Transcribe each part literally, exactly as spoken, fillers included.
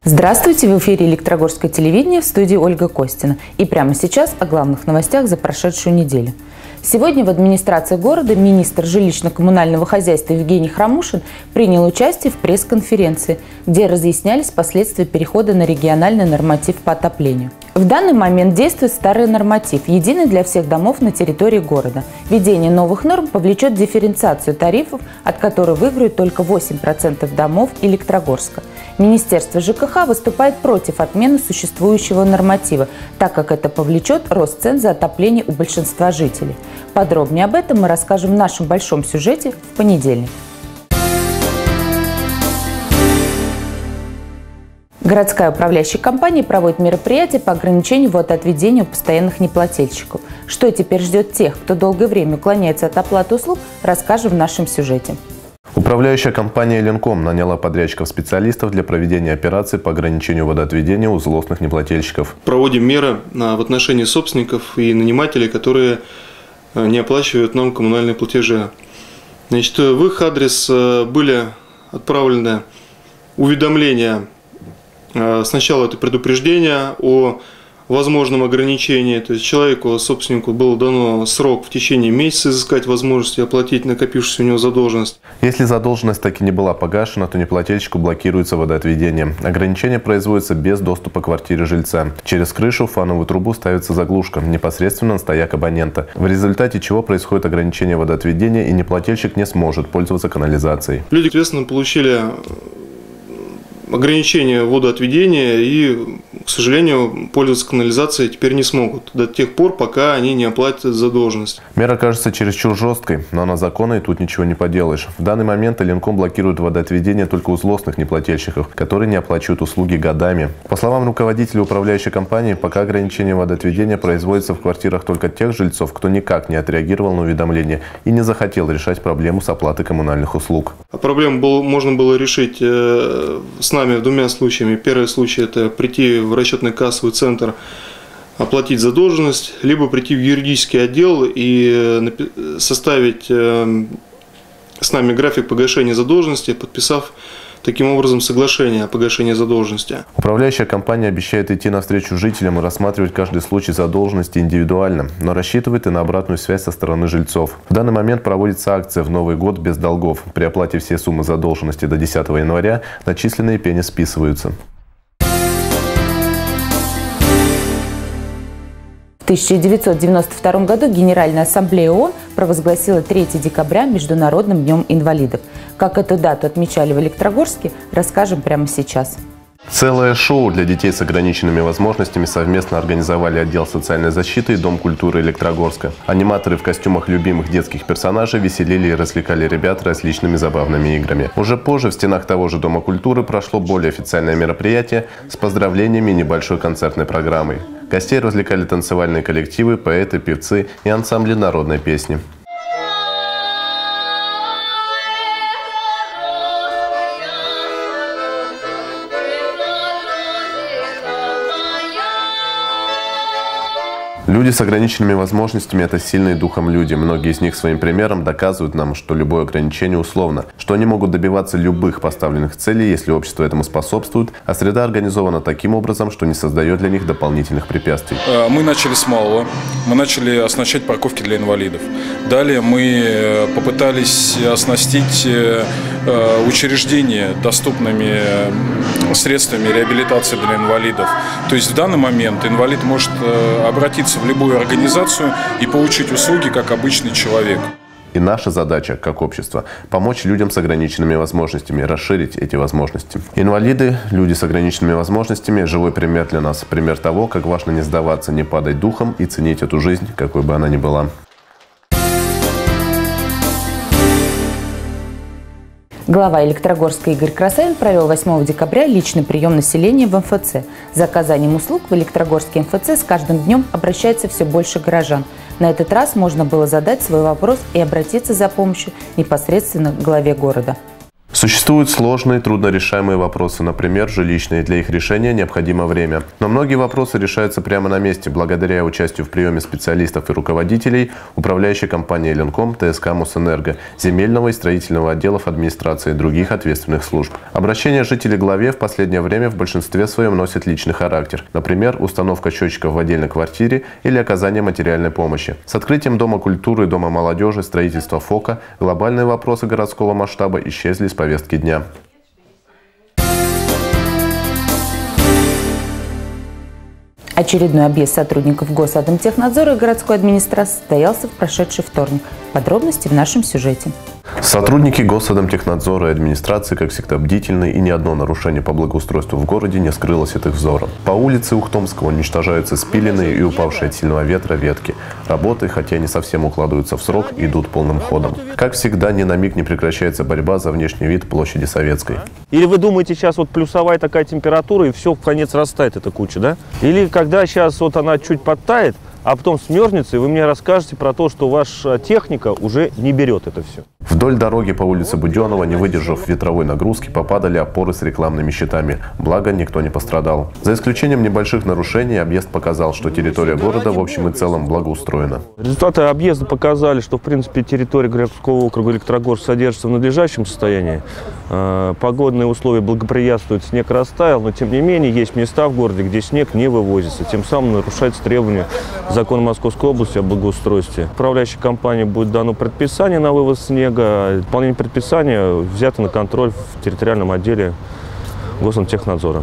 Здравствуйте! В эфире Электрогорское телевидение, в студии Ольга Костина. И прямо сейчас о главных новостях за прошедшую неделю. Сегодня в администрации города министр жилищно-коммунального хозяйства Евгений Хромушин принял участие в пресс-конференции, где разъяснялись последствия перехода на региональный норматив по отоплению. В данный момент действует старый норматив, единый для всех домов на территории города. Введение новых норм повлечет дифференциацию тарифов, от которой выиграют только восемь процентов домов Электрогорска. Министерство ЖКХ выступает против отмены существующего норматива, так как это повлечет рост цен за отопление у большинства жителей. Подробнее об этом мы расскажем в нашем большом сюжете в понедельник. Городская управляющая компания проводит мероприятия по ограничению водоотведения у постоянных неплательщиков. Что теперь ждет тех, кто долгое время уклоняется от оплаты услуг, расскажем в нашем сюжете. Управляющая компания «Ленком» наняла подрядчиков-специалистов для проведения операций по ограничению водоотведения у злостных неплательщиков. Проводим меры в отношении собственников и нанимателей, которые не оплачивают нам коммунальные платежи. Значит, в их адрес были отправлены уведомления. Сначала это предупреждение о возможном ограничении, то есть человеку, собственнику, был дано срок в течение месяца изыскать возможность оплатить накопившуюся у него задолженность. Если задолженность так и не была погашена, то неплательщику блокируется водоотведение. Ограничение производится без доступа к квартире жильца. Через крышу в фановую трубу ставится заглушка непосредственно на стояк абонента, в результате чего происходит ограничение водоотведения, и неплательщик не сможет пользоваться канализацией. Люди, соответственно, получили ограничение водоотведения и, к сожалению, пользоваться канализацией теперь не смогут до тех пор, пока они не оплатят задолженность. Мера кажется чересчур жесткой, но она законна, и тут ничего не поделаешь. В данный момент Ленком блокирует водоотведение только у злостных неплательщиков, которые не оплачивают услуги годами. По словам руководителя управляющей компании, пока ограничение водоотведения производится в квартирах только тех жильцов, кто никак не отреагировал на уведомление и не захотел решать проблему с оплатой коммунальных услуг. А проблему было, можно было решить э, с нами двумя случаями. Первый случай – это прийти в расчетно-кассовый центр, оплатить задолженность, либо прийти в юридический отдел и составить э, с нами график погашения задолженности, подписав таким образом соглашение о погашении задолженности. Управляющая компания обещает идти навстречу жителям и рассматривать каждый случай задолженности индивидуально, но рассчитывает и на обратную связь со стороны жильцов. В данный момент проводится акция «В Новый год без долгов». При оплате всей суммы задолженности до десятого января начисленные пени списываются. В тысяча девятьсот девяносто втором году Генеральная ассамблея ООН провозгласила третьего декабря Международным днем инвалидов. Как эту дату отмечали в Электрогорске, расскажем прямо сейчас. Целое шоу для детей с ограниченными возможностями совместно организовали отдел социальной защиты и Дом культуры Электрогорска. Аниматоры в костюмах любимых детских персонажей веселили и развлекали ребят различными забавными играми. Уже позже в стенах того же Дома культуры прошло более официальное мероприятие с поздравлениями и небольшой концертной программой. Гостей развлекали танцевальные коллективы, поэты, певцы и ансамбли народной песни. Люди с ограниченными возможностями – это сильные духом люди. Многие из них своим примером доказывают нам, что любое ограничение условно, что они могут добиваться любых поставленных целей, если общество этому способствует, а среда организована таким образом, что не создает для них дополнительных препятствий. Мы начали с малого. Мы начали оснащать парковки для инвалидов. Далее мы попытались оснастить учреждения доступными средствами реабилитации для инвалидов. То есть в данный момент инвалид может обратиться в любую организацию и получить услуги, как обычный человек. И наша задача, как общество, помочь людям с ограниченными возможностями, расширить эти возможности. Инвалиды, люди с ограниченными возможностями – живой пример для нас. Пример того, как важно не сдаваться, не падать духом и ценить эту жизнь, какой бы она ни была. Глава Электрогорска Игорь Красавин провел восьмого декабря личный прием населения в эм эф цэ. За оказанием услуг в Электрогорске эм эф цэ с каждым днем обращается все больше горожан. На этот раз можно было задать свой вопрос и обратиться за помощью непосредственно к главе города. Существуют сложные, труднорешаемые вопросы, например, жилищные. Для их решения необходимо время. Но многие вопросы решаются прямо на месте, благодаря участию в приеме специалистов и руководителей управляющей компании «Ленком», ТСК «Мосэнерго», земельного и строительного отделов администрации и других ответственных служб. Обращения жителей к главе в последнее время в большинстве своем носят личный характер. Например, установка счетчиков в отдельной квартире или оказание материальной помощи. С открытием Дома культуры и Дома молодежи, строительства ФОКа глобальные вопросы городского масштаба исчезли с повестки дня. Очередной объезд сотрудников Госатомтехнадзора и городской администрации состоялся в прошедший вторник. Подробности в нашем сюжете. Сотрудники Госатомтехнадзора и администрации, как всегда, бдительны, и ни одно нарушение по благоустройству в городе не скрылось от их взора. По улице Ухтомского уничтожаются спиленные и упавшие от сильного ветра ветки. Работы, хотя не совсем укладываются в срок, идут полным ходом. Как всегда, ни на миг не прекращается борьба за внешний вид площади Советской. Или вы думаете, сейчас вот плюсовая такая температура, и все в конец растает эта куча, да? Или когда сейчас вот она чуть подтает, а потом смерзнется, и вы мне расскажете про то, что ваша техника уже не берет это все. Вдоль дороги по улице Буденова, не выдержав ветровой нагрузки, попадали опоры с рекламными щитами. Благо, никто не пострадал. За исключением небольших нарушений, объезд показал, что территория города в общем и целом благоустроена. Результаты объезда показали, что в принципе территория городского округа Электрогорск содержится в надлежащем состоянии. Погодные условия благоприятствуют, снег растаял, но тем не менее есть места в городе, где снег не вывозится. Тем самым нарушается требования закона Московской области о благоустройстве. Управляющей компании будет дано предписание на вывоз снега. Выполнение предписания взято на контроль в территориальном отделе Госатомтехнадзора.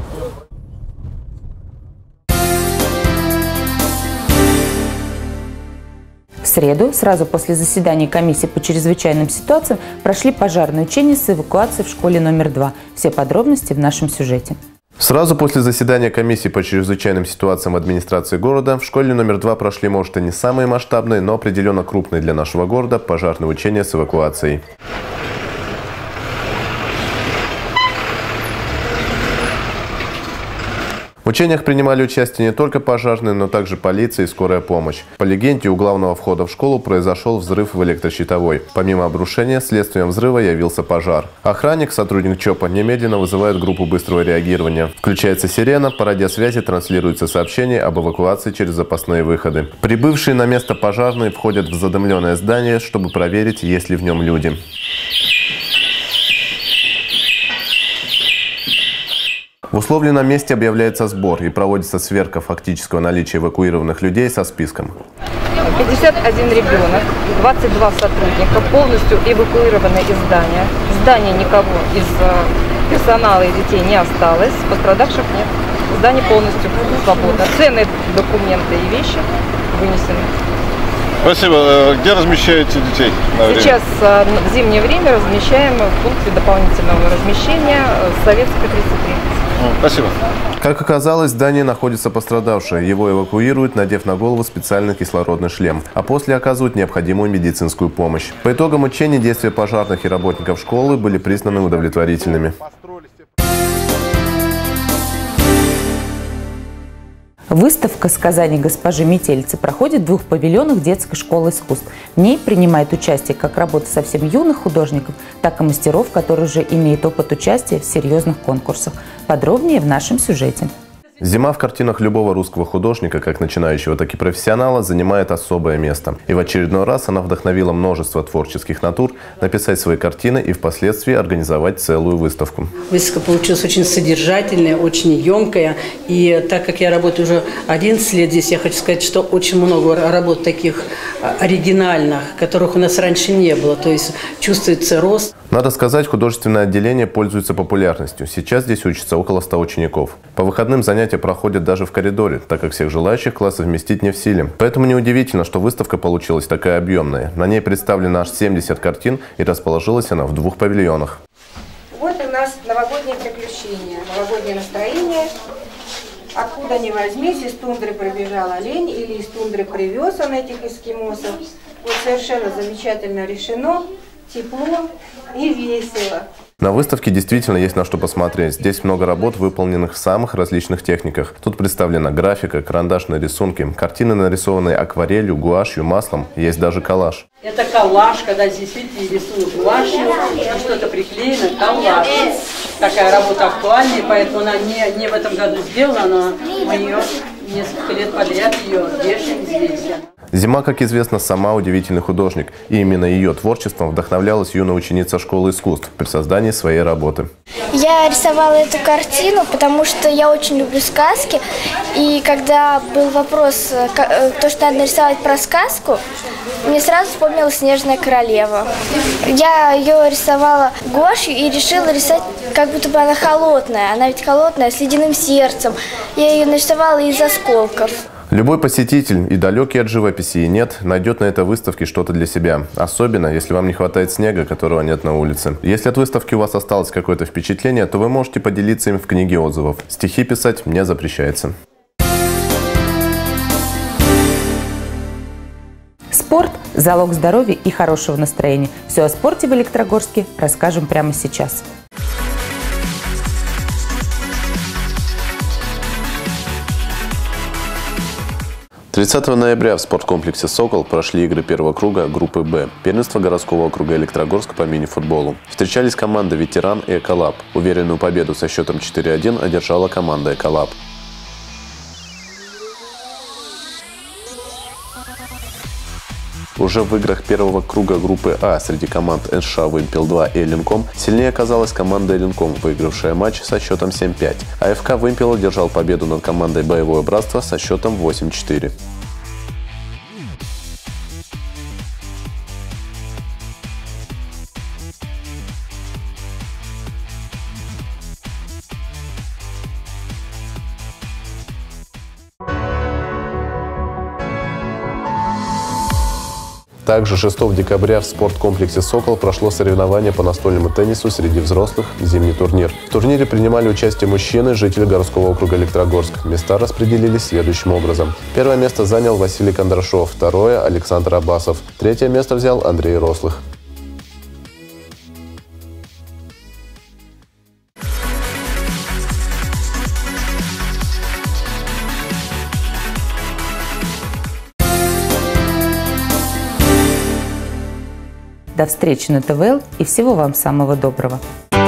В среду, сразу после заседания комиссии по чрезвычайным ситуациям, прошли пожарные учения с эвакуацией в школе номер два. Все подробности в нашем сюжете. Сразу после заседания комиссии по чрезвычайным ситуациям в администрации города в школе номер два прошли, может, и не самые масштабные, но определенно крупные для нашего города пожарные учения с эвакуацией. В учениях принимали участие не только пожарные, но также полиция и скорая помощь. По легенде, у главного входа в школу произошел взрыв в электрощитовой. Помимо обрушения, следствием взрыва явился пожар. Охранник, сотрудник ЧОПа, немедленно вызывает группу быстрого реагирования. Включается сирена, по радиосвязи транслируется сообщение об эвакуации через запасные выходы. Прибывшие на место пожарные входят в задымленное здание, чтобы проверить, есть ли в нем люди. В условленном месте объявляется сбор и проводится сверка фактического наличия эвакуированных людей со списком. пятьдесят один ребенок, двадцать два сотрудника полностью эвакуированы из здания. В здании никого из персонала и детей не осталось, пострадавших нет. Здание полностью свободно. Ценные документы и вещи вынесены. Спасибо. Где размещаете детей? Сейчас в зимнее время размещаем в пункте дополнительного размещения Советская тридцать три. Спасибо. Как оказалось, в здании находится пострадавший. Его эвакуируют, надев на голову специальный кислородный шлем, а после оказывают необходимую медицинскую помощь. По итогам учений действия пожарных и работников школы были признаны удовлетворительными. Выставка «Сказания госпожи Метелицы» проходит в двух павильонах детской школы искусств. В ней принимает участие как работы совсем юных художников, так и мастеров, которые уже имеют опыт участия в серьезных конкурсах. Подробнее в нашем сюжете. Зима в картинах любого русского художника, как начинающего, так и профессионала, занимает особое место. И в очередной раз она вдохновила множество творческих натур написать свои картины и впоследствии организовать целую выставку. Выставка получилась очень содержательная, очень емкая. И так как я работаю уже одиннадцать лет здесь, я хочу сказать, что очень много работ таких оригинальных, которых у нас раньше не было. То есть чувствуется рост. Надо сказать, художественное отделение пользуется популярностью. Сейчас здесь учатся около ста учеников. По выходным занятия проходят даже в коридоре, так как всех желающих классы вместить не в силе. Поэтому неудивительно, что выставка получилась такая объемная. На ней представлено аж семьдесят картин, и расположилась она в двух павильонах. Вот у нас новогоднее приключение, новогоднее настроение. Откуда ни возьмись, из тундры прибежал олень или из тундры привез он этих эскимосов. Вот совершенно замечательно решено, тепло и весело. На выставке действительно есть на что посмотреть. Здесь много работ, выполненных в самых различных техниках. Тут представлена графика, карандашные рисунки, картины, нарисованные акварелью, гуашью, маслом. Есть даже коллаж. Это коллаж, когда здесь, видите, рисуют гуашью, что-то приклеено, коллаж. Такая работа актуальная, поэтому она не, не в этом году сделана, но мы ее несколько лет подряд ее вешаем здесь. Зима, как известно, сама удивительный художник. И именно ее творчеством вдохновлялась юная ученица школы искусств при создании своей работы. Я рисовала эту картину, потому что я очень люблю сказки. И когда был вопрос, то, что надо нарисовать про сказку, мне сразу вспомнилась «Снежная королева». Я ее рисовала гуашью и решила рисовать, как будто бы она холодная. Она ведь холодная, с ледяным сердцем. Я ее нарисовала из осколков. Любой посетитель, и далекий от живописи, и нет, найдет на этой выставке что-то для себя. Особенно, если вам не хватает снега, которого нет на улице. Если от выставки у вас осталось какое-то впечатление, то вы можете поделиться им в книге отзывов. Стихи писать не запрещается. Спорт – залог здоровья и хорошего настроения. Все о спорте в Электрогорске расскажем прямо сейчас. тридцатого ноября в спорткомплексе «Сокол» прошли игры первого круга группы «Б». Первенство городского округа Электрогорск по мини-футболу. Встречались команды «Ветеран» и «Эколаб». Уверенную победу со счетом четыре один одержала команда «Эколаб». Уже в играх первого круга группы А среди команд эн ша «Вымпел-два» и «Эленком» сильнее оказалась команда «Эленком», выигравшая матч со счетом семь пять. А эф ка «Вымпел» одержал победу над командой «Боевое братство» со счетом восемь четыре. Также шестого декабря в спорткомплексе «Сокол» прошло соревнование по настольному теннису среди взрослых «Зимний турнир». В турнире принимали участие мужчины, жители городского округа Электрогорск. Места распределились следующим образом. Первое место занял Василий Кондрашов, второе – Александр Абасов, третье место взял Андрей Рослых. До встречи на тэ вэ эл и всего вам самого доброго.